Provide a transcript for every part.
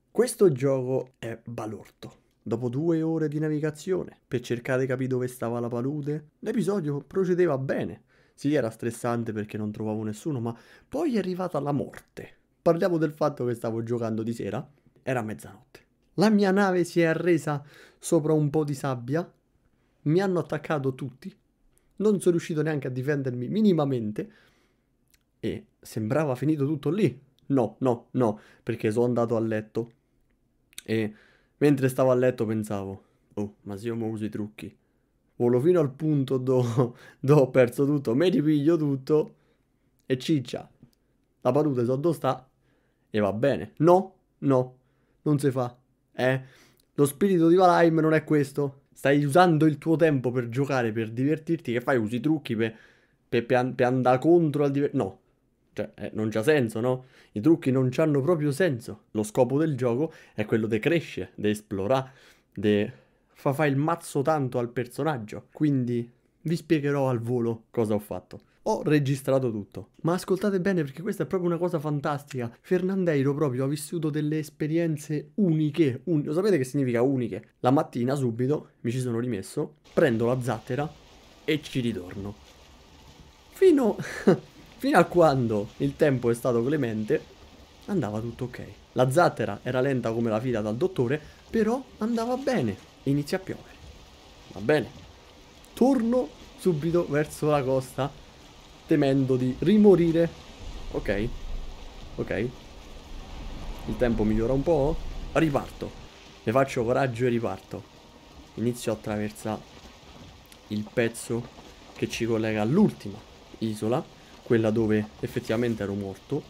Questo gioco è balordo. Dopo 2 ore di navigazione per cercare di capire dove stava la palude, l'episodio procedeva bene. Sì, era stressante perché non trovavo nessuno, ma poi è arrivata la morte. Parliamo del fatto che stavo giocando di sera, era mezzanotte. La mia nave si è arresa sopra un po' di sabbia, mi hanno attaccato tutti, non sono riuscito neanche a difendermi minimamente e sembrava finito tutto lì. No, no, no, perché sono andato a letto e mentre stavo a letto pensavo, oh, ma se io mo uso i trucchi, volo fino al punto dove ho perso tutto, me ripiglio tutto e ciccia. La palude so dove sta e va bene. No, no, non si fa. Lo spirito di Valheim non è questo. Stai usando il tuo tempo per giocare, per divertirti, che fai? Usi i trucchi per andare contro al divertimento. No, cioè, non c'ha senso, no? I trucchi non c'hanno proprio senso. Lo scopo del gioco è quello di crescere, di esplorare, di fa il mazzo tanto al personaggio. Quindi vi spiegherò al volo cosa ho fatto. Ho registrato tutto, ma ascoltate bene perché questa è proprio una cosa fantastica. Fernandeiro proprio ha vissuto delle esperienze uniche. Lo sapete che significa uniche? La mattina subito mi ci sono rimesso, prendo la zattera e ci ritorno. Fino, fino a quando il tempo è stato clemente, andava tutto ok. La zattera era lenta come la fila dal dottore, però andava bene. Inizia a piovere. Va bene. Torno subito verso la costa, temendo di rimorire. Ok, ok. Il tempo migliora un po'. Riparto. Ne faccio coraggio e riparto. Inizio a attraversare il pezzo che ci collega all'ultima isola, quella dove effettivamente ero morto.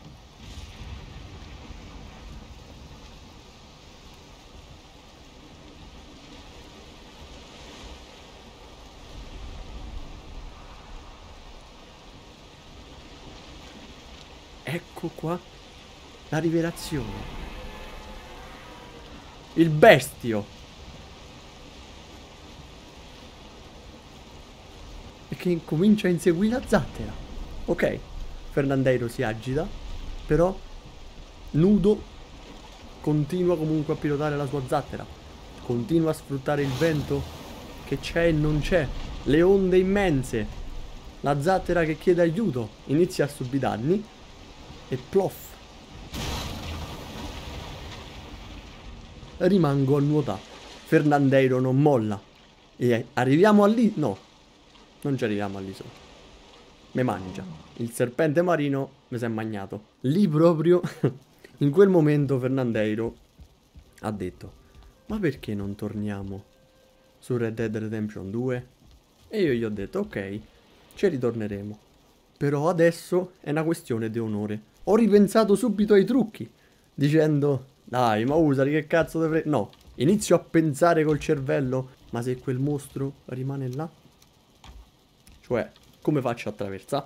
Ecco qua la rivelazione. Il bestio. E che comincia a inseguire la zattera. Ok, Fernandeiro si agita, però nudo continua comunque a pilotare la sua zattera. Continua a sfruttare il vento che c'è e non c'è. Le onde immense. La zattera che chiede aiuto. Inizia a subire danni. E plof. Rimango a nuotare. Fernandeiro non molla. E arriviamo lì. No, non ci arriviamo all'isola. Me mangia. Il serpente marino mi si è magnato. Lì proprio, in quel momento Fernandeiro ha detto, ma perché non torniamo su Red Dead Redemption 2? E io gli ho detto, ok, ci ritorneremo. Però adesso è una questione di onore. Ho ripensato subito ai trucchi, dicendo, dai, ma usali, che cazzo dovrei... No, inizio a pensare col cervello, ma se quel mostro rimane là? Cioè, come faccio a attraversare?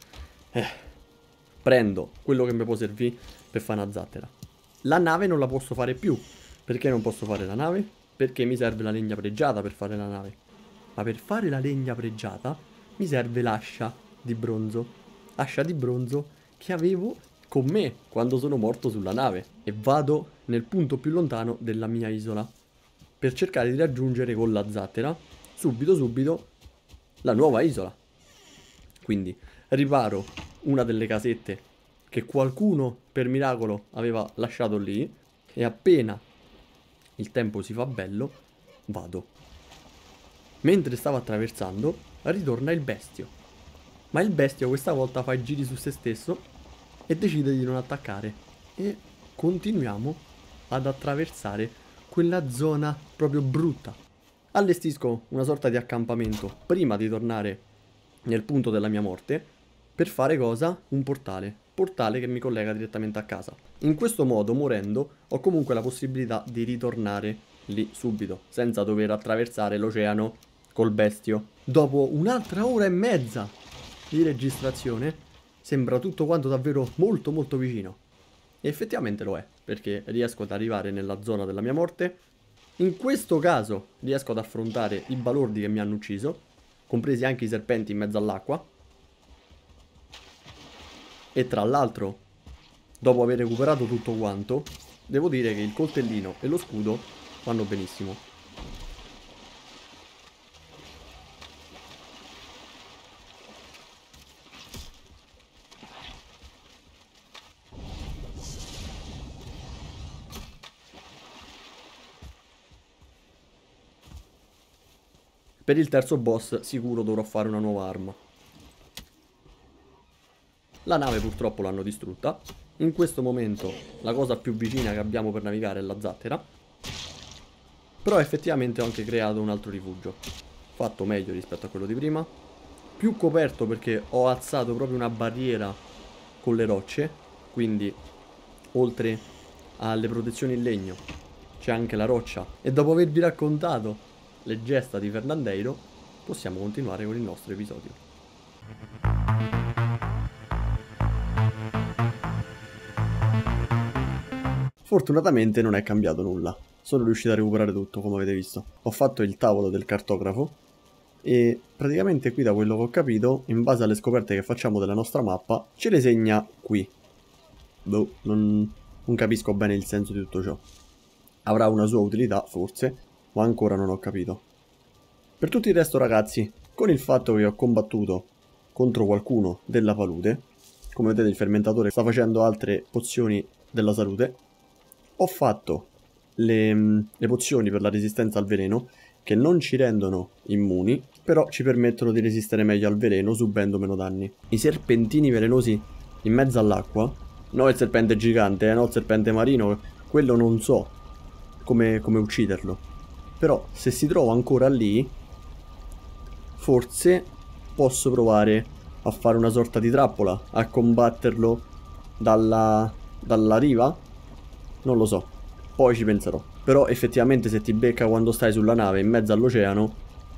Prendo quello che mi può servire per fare una zattera. La nave non la posso fare più. Perché non posso fare la nave? Perché mi serve la legna pregiata per fare la nave. Ma per fare la legna pregiata mi serve l'ascia di bronzo. Ascia di bronzo che avevo con me quando sono morto sulla nave. E vado nel punto più lontano della mia isola. Per cercare di raggiungere con la zattera subito la nuova isola. Quindi riparo una delle casette che qualcuno per miracolo aveva lasciato lì e appena il tempo si fa bello vado. Mentre stavo attraversando ritorna il bestio, ma il bestio questa volta fa i giri su se stesso e decide di non attaccare e continuiamo ad attraversare quella zona proprio brutta. Allestisco una sorta di accampamento prima di tornare nel punto della mia morte per fare cosa? Un portale. Portale che mi collega direttamente a casa. In questo modo, morendo, ho comunque la possibilità di ritornare lì subito, senza dover attraversare l'oceano col bestio. Dopo un'altra ora e mezza di registrazione, sembra tutto quanto davvero molto vicino. E effettivamente lo è, perché riesco ad arrivare nella zona della mia morte. In questo caso riesco ad affrontare i balordi che mi hanno ucciso, compresi anche i serpenti in mezzo all'acqua. E tra l'altro, dopo aver recuperato tutto quanto, devo dire che il coltellino e lo scudo vanno benissimo. Per il terzo boss sicuro dovrò fare una nuova arma. La nave purtroppo l'hanno distrutta. In questo momento la cosa più vicina che abbiamo per navigare è la zattera. Però effettivamente ho anche creato un altro rifugio. Fatto meglio rispetto a quello di prima. Più coperto perché ho alzato proprio una barriera con le rocce. Quindi oltre alle protezioni in legno c'è anche la roccia. E dopo avervi raccontato le gesta di Fernandeiro, possiamo continuare con il nostro episodio. Fortunatamente non è cambiato nulla. Sono riuscito a recuperare tutto, come avete visto. Ho fatto il tavolo del cartografo e praticamente qui, da quello che ho capito, in base alle scoperte che facciamo della nostra mappa, ce le segna qui. Boh, non capisco bene il senso di tutto ciò. Avrà una sua utilità, forse, ma ancora non ho capito. Per tutto il resto, ragazzi, con il fatto che ho combattuto contro qualcuno della palude, come vedete il fermentatore sta facendo altre pozioni della salute, ho fatto le pozioni per la resistenza al veleno, che non ci rendono immuni, però ci permettono di resistere meglio al veleno subendo meno danni. I serpentini velenosi in mezzo all'acqua, no il serpente gigante, no il serpente marino, quello non so come ucciderlo. Però se si trova ancora lì, forse posso provare a fare una sorta di trappola, a combatterlo dalla riva? Non lo so, poi ci penserò. Però effettivamente se ti becca quando stai sulla nave in mezzo all'oceano,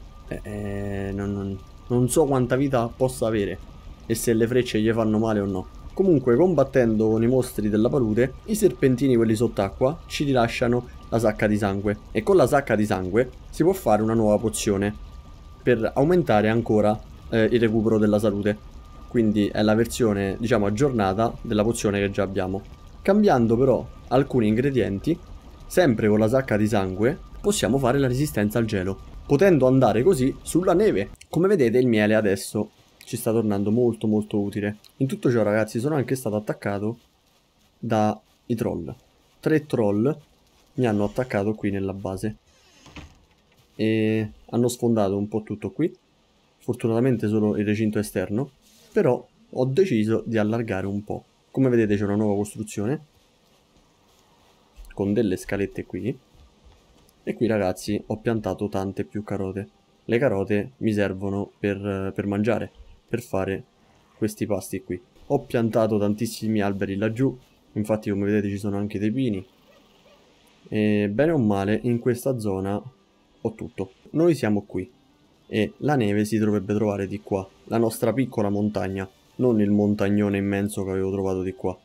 non so quanta vita possa avere e se le frecce gli fanno male o no. Comunque, combattendo con i mostri della palude, i serpentini, quelli sott'acqua, ci rilasciano la sacca di sangue. E con la sacca di sangue si può fare una nuova pozione per aumentare ancora il recupero della salute. Quindi è la versione, diciamo, aggiornata della pozione che già abbiamo. Cambiando però alcuni ingredienti, sempre con la sacca di sangue, possiamo fare la resistenza al gelo, potendo andare così sulla neve. Come vedete il miele adesso ci sta tornando molto molto utile. In tutto ciò, ragazzi, sono anche stato attaccato dai troll. 3 troll mi hanno attaccato qui nella base e hanno sfondato un po' tutto qui. Fortunatamente solo il recinto esterno, però ho deciso di allargare un po'. Come vedete c'è una nuova costruzione con delle scalette qui. E qui, ragazzi, ho piantato tante più carote. Le carote mi servono per mangiare, per fare questi pasti qui. Ho piantato tantissimi alberi laggiù, infatti come vedete ci sono anche dei pini. E bene o male in questa zona ho tutto. Noi siamo qui e la neve si dovrebbe trovare di qua, la nostra piccola montagna, non il montagnone immenso che avevo trovato di qua.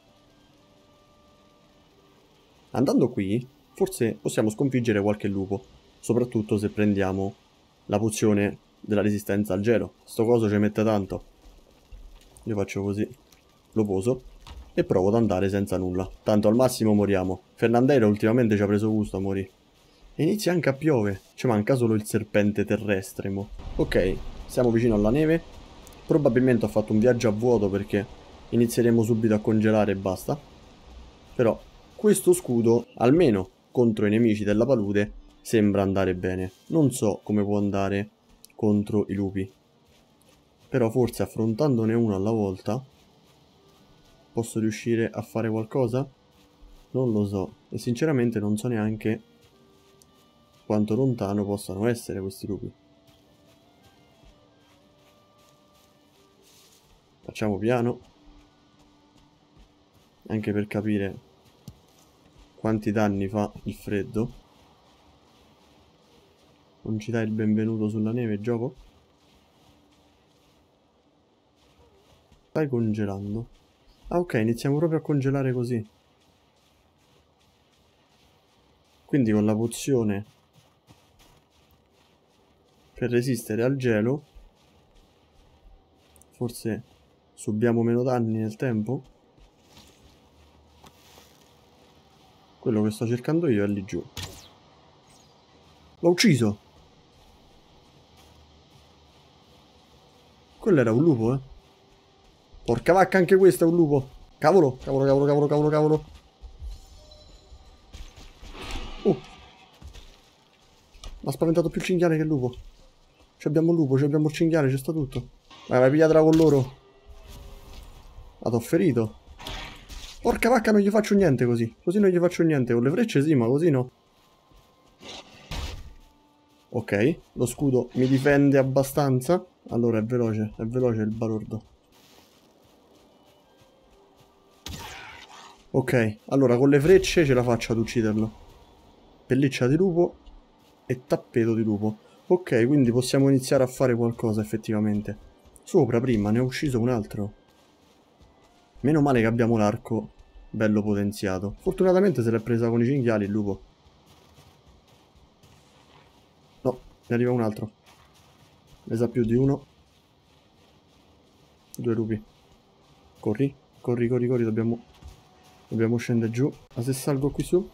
Andando qui, forse possiamo sconfiggere qualche lupo, soprattutto se prendiamo la pozione della resistenza al gelo. Sto coso ci mette tanto. Io faccio così, lo poso e provo ad andare senza nulla. Tanto al massimo moriamo. Fernandeiro ultimamente ci ha preso gusto a morire. E inizia anche a piove. Ci manca solo il serpente terrestre, mo. Ok, siamo vicino alla neve. Probabilmente ho fatto un viaggio a vuoto perché inizieremo subito a congelare e basta. Però questo scudo, almeno contro i nemici della palude, sembra andare bene. Non so come può andare contro i lupi. Però forse affrontandone uno alla volta posso riuscire a fare qualcosa? Non lo so. E sinceramente non so neanche quanto lontano possano essere questi lupi. Facciamo piano. Anche per capire quanti danni fa il freddo. Non ci dai il benvenuto sulla neve, gioco? Stai congelando. Ah, ok, iniziamo proprio a congelare così. Quindi con la pozione per resistere al gelo forse subiamo meno danni nel tempo? Quello che sto cercando io è lì giù. L'ho ucciso! Quello era un lupo, eh. Porca vacca, anche questo è un lupo. Cavolo, cavolo, cavolo, cavolo, cavolo, cavolo. M'ha spaventato più il cinghiale che il lupo. Ci abbiamo il lupo, ci abbiamo il cinghiale, c'è sta tutto. Vai, pigliatela con loro. Ah, t'ho ferito. Porca vacca, non gli faccio niente così. Così non gli faccio niente. Con le frecce sì, ma così no. Ok, lo scudo mi difende abbastanza. Allora è veloce il balordo. Ok, allora con le frecce ce la faccio ad ucciderlo. Pelliccia di lupo e tappeto di lupo. Ok, quindi possiamo iniziare a fare qualcosa effettivamente. Sopra prima ne ho ucciso un altro. Meno male che abbiamo l'arco bello potenziato. Fortunatamente se l'è presa con i cinghiali il lupo. No, ne arriva un altro. Ne sa più di uno. 2 lupi. Corri, corri, corri, corri, dobbiamo scendere giù. Ma se salgo qui su?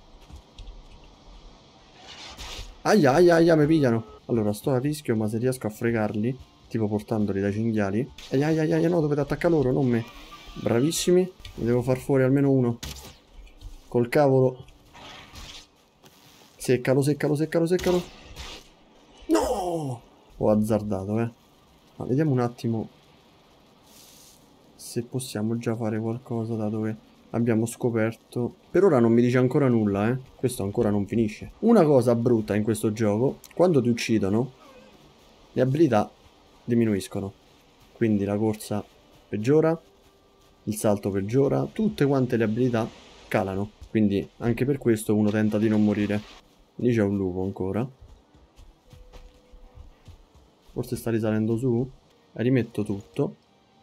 Aia, aia, aia, mi pigliano. Allora, sto a rischio, ma se riesco a fregarli, tipo portandoli dai cinghiali. Aia, aia, aia, no, dovete attaccare loro, non me. Bravissimi. Ne devo far fuori almeno uno. Col cavolo. Seccalo, seccalo, seccalo, seccalo. No! Ho azzardato, eh. Ma vediamo un attimo se possiamo già fare qualcosa da dove abbiamo scoperto. Per ora non mi dice ancora nulla, eh. Questo ancora non finisce. Una cosa brutta in questo gioco, quando ti uccidono, le abilità diminuiscono. Quindi la corsa peggiora, il salto peggiora, tutte quante le abilità calano. Quindi anche per questo uno tenta di non morire. Lì c'è un lupo ancora. Forse sta risalendo su. Rimetto tutto.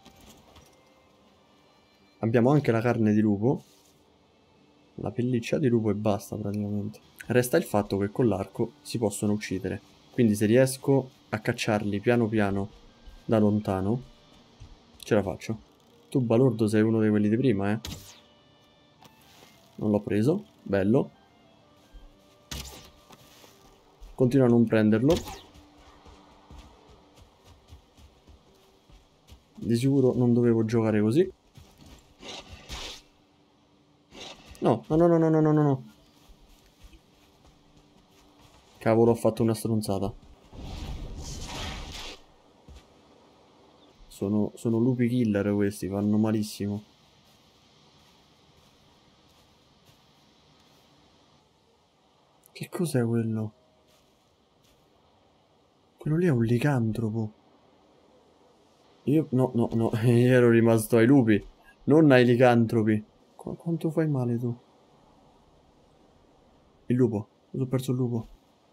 Abbiamo anche la carne di lupo. La pelliccia di lupo e basta praticamente. Resta il fatto che con l'arco si possono uccidere. Quindi se riesco a cacciarli piano piano da lontano, ce la faccio. Tu balordo sei uno di quelli di prima, eh. Non l'ho preso. Bello. Continua a non prenderlo. Di sicuro non dovevo giocare così. No, no, no, no, no, no, no, no. Cavolo, ho fatto una stronzata. Sono lupi killer questi, fanno malissimo. Che cos'è quello? Quello lì è un licantropo. Io... No, no, no, io ero rimasto ai lupi, non ai licantropi. Quanto fai male tu? Il lupo, ho perso il lupo.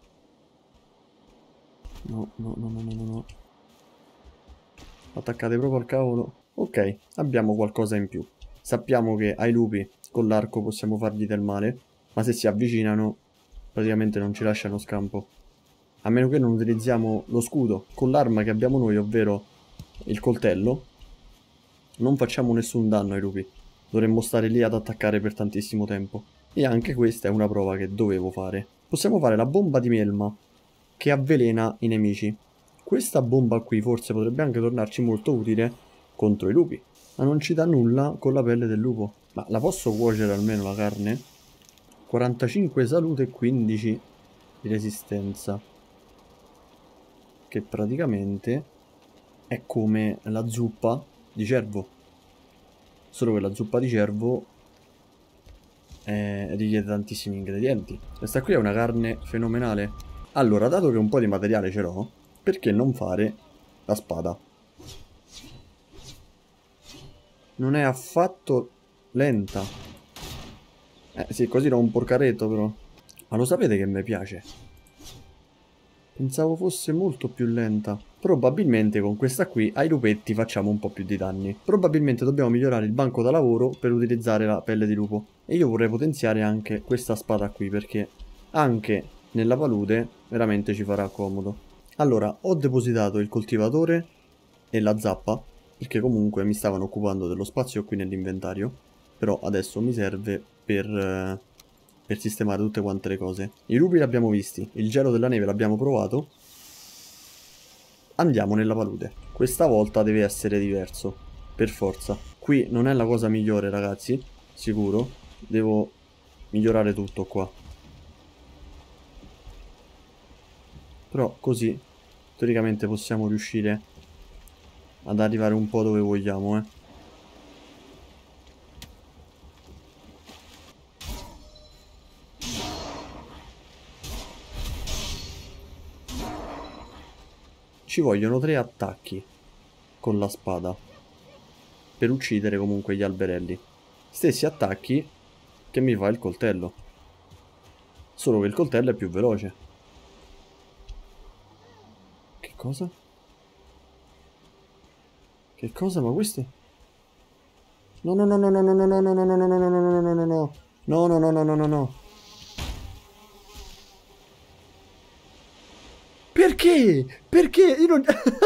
No, no, no, no, no, no, no. Attaccate proprio al cavolo. Ok, abbiamo qualcosa in più. Sappiamo che ai lupi con l'arco possiamo fargli del male, ma se si avvicinano praticamente non ci lasciano scampo. A meno che non utilizziamo lo scudo con l'arma che abbiamo noi, ovvero il coltello, non facciamo nessun danno ai lupi. Dovremmo stare lì ad attaccare per tantissimo tempo. E anche questa è una prova che dovevo fare. Possiamo fare la bomba di melma, che avvelena i nemici. Questa bomba qui forse potrebbe anche tornarci molto utile contro i lupi. Ma non ci dà nulla con la pelle del lupo. Ma la posso cuocere almeno la carne? 45 salute e 15 di resistenza. Che praticamente è come la zuppa di cervo. Solo che la zuppa di cervo richiede tantissimi ingredienti. Questa qui è una carne fenomenale. Allora, dato che un po' di materiale ce l'ho, perché non fare la spada? Non è affatto lenta. Sì, così era un porcaretto però. Ma lo sapete che mi piace? Pensavo fosse molto più lenta. Probabilmente con questa qui ai lupetti facciamo un po' più di danni. Probabilmente dobbiamo migliorare il banco da lavoro per utilizzare la pelle di lupo. E io vorrei potenziare anche questa spada qui perché anche nella palude veramente ci farà comodo. Allora, ho depositato il coltivatore e la zappa perché comunque mi stavano occupando dello spazio qui nell'inventario. Però adesso mi serve per per sistemare tutte quante le cose. I lupi li abbiamo visti, il gelo della neve l'abbiamo provato. Andiamo nella palude. Questa volta deve essere diverso, per forza. Qui non è la cosa migliore, ragazzi, sicuro. Devo migliorare tutto qua. Però così, teoricamente possiamo riuscire ad arrivare un po' dove vogliamo, eh. Ci vogliono 3 attacchi con la spada per uccidere comunque gli alberelli. Stessi attacchi che mi fa il coltello. Solo che il coltello è più veloce. Che cosa? Che cosa? Ma questi? No, no, no, no, no, no, no, no, no, no, no, no, no, no, no, no, no, no. No, no, no, no, no, no, no. Perché? Perché? Io non...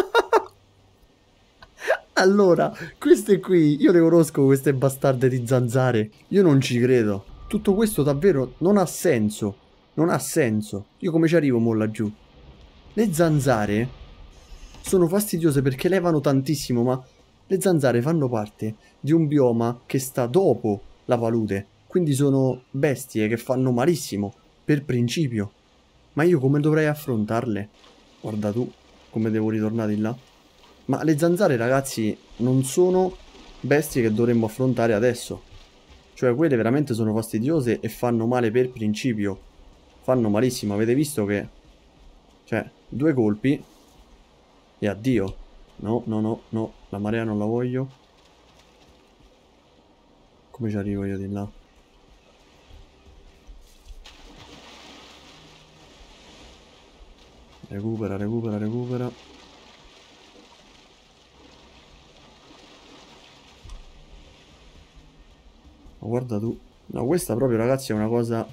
Allora, queste qui, io le conosco queste bastarde di zanzare. Io non ci credo. Tutto questo davvero non ha senso. Non ha senso. Io come ci arrivo mo laggiù? Le zanzare sono fastidiose perché levano tantissimo, ma le zanzare fanno parte di un bioma che sta dopo la palude. Quindi sono bestie che fanno malissimo, per principio. Ma io come dovrei affrontarle? Guarda tu, come devo ritornare di là. Ma le zanzare, ragazzi, non sono bestie che dovremmo affrontare adesso. Cioè, quelle veramente sono fastidiose e fanno male per principio. Fanno malissimo. Avete visto che... Cioè, 2 colpi e addio. No, no, no, no. La marea non la voglio. Come ci arrivo io di là? Recupera, recupera, recupera. Ma guarda tu. No, questa proprio, ragazzi, è una cosa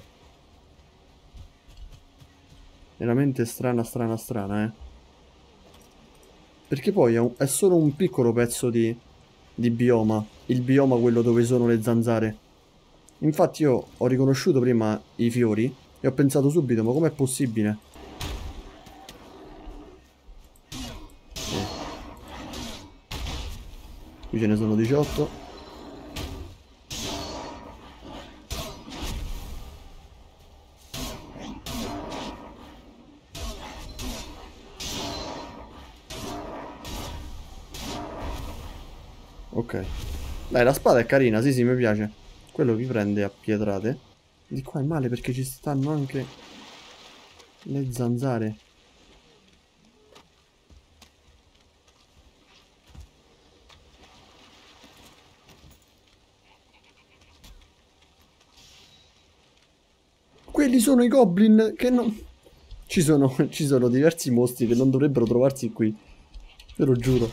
veramente strana, strana, strana, eh. Perché poi è solo un piccolo pezzo di bioma. Il bioma quello dove sono le zanzare. Infatti io ho riconosciuto prima i fiori e ho pensato subito, ma com'è possibile? Qui ce ne sono 18. Ok. Dai, la spada è carina, sì, sì, mi piace. Quello vi prende a pietrate. Di qua è male perché ci stanno anche le zanzare. Quelli sono i goblin che non... ci sono diversi mostri che non dovrebbero trovarsi qui. Ve lo giuro.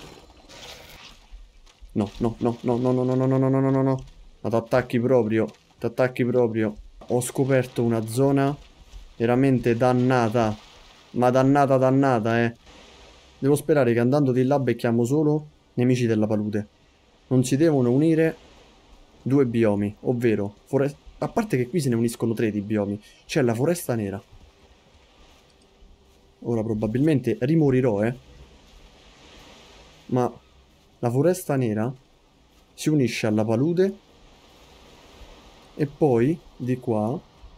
No, no, no, no, no, no, no, no, no, no, no, no, no, no. Ma t'attacchi proprio. T'attacchi proprio. Ho scoperto una zona veramente dannata. Ma dannata, dannata, eh. Devo sperare che andando di là becchiamo solo nemici della palude. Non si devono unire 2 biomi, ovvero... A parte che qui se ne uniscono 3 di biomi. C'è la foresta nera. Ora probabilmente rimorirò, eh. Ma la foresta nera si unisce alla palude e poi di qua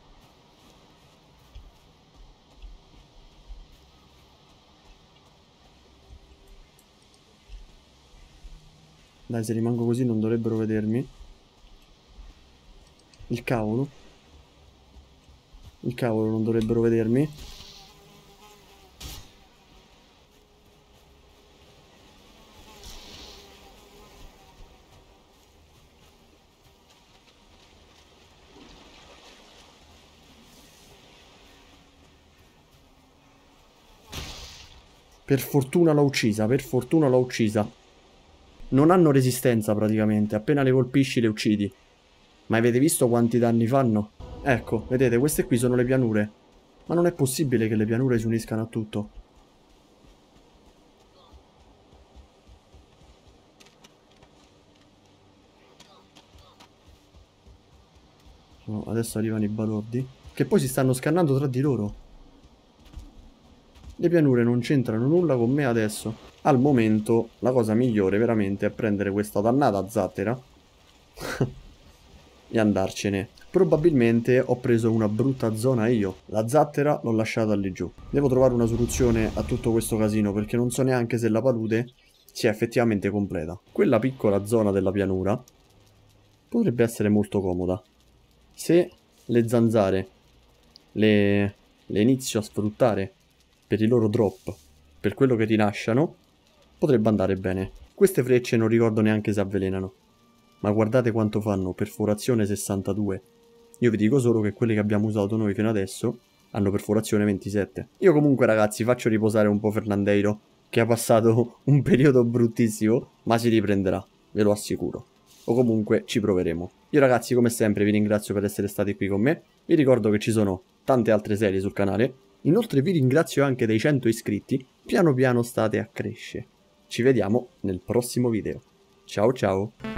dai, se rimango così non dovrebbero vedermi. Il cavolo non dovrebbero vedermi. Per fortuna l'ho uccisa, per fortuna l'ho uccisa. Non hanno resistenza praticamente, appena le colpisci le uccidi. Ma avete visto quanti danni fanno? Ecco, vedete, queste qui sono le pianure. Ma non è possibile che le pianure si uniscano a tutto. No, adesso arrivano i balordi, che poi si stanno scannando tra di loro. Le pianure non c'entrano nulla con me adesso. Al momento la cosa migliore veramente è prendere questa dannata zattera e andarcene. Probabilmente ho preso una brutta zona io. La zattera l'ho lasciata lì giù. Devo trovare una soluzione a tutto questo casino perché non so neanche se la palude sia effettivamente completa. Quella piccola zona della pianura potrebbe essere molto comoda. Se le zanzare le inizio a sfruttare per i loro drop, per quello che rilasciano, potrebbe andare bene. Queste frecce non ricordo neanche se avvelenano, ma guardate quanto fanno, perforazione 62. Io vi dico solo che quelle che abbiamo usato noi fino adesso hanno perforazione 27. Io comunque ragazzi faccio riposare un po' Fernandeiro, che ha passato un periodo bruttissimo, ma si riprenderà, ve lo assicuro. O comunque ci proveremo. Io ragazzi come sempre vi ringrazio per essere stati qui con me, vi ricordo che ci sono tante altre serie sul canale, inoltre vi ringrazio anche dei 100 iscritti, piano piano state a crescere. Ci vediamo nel prossimo video. Ciao ciao!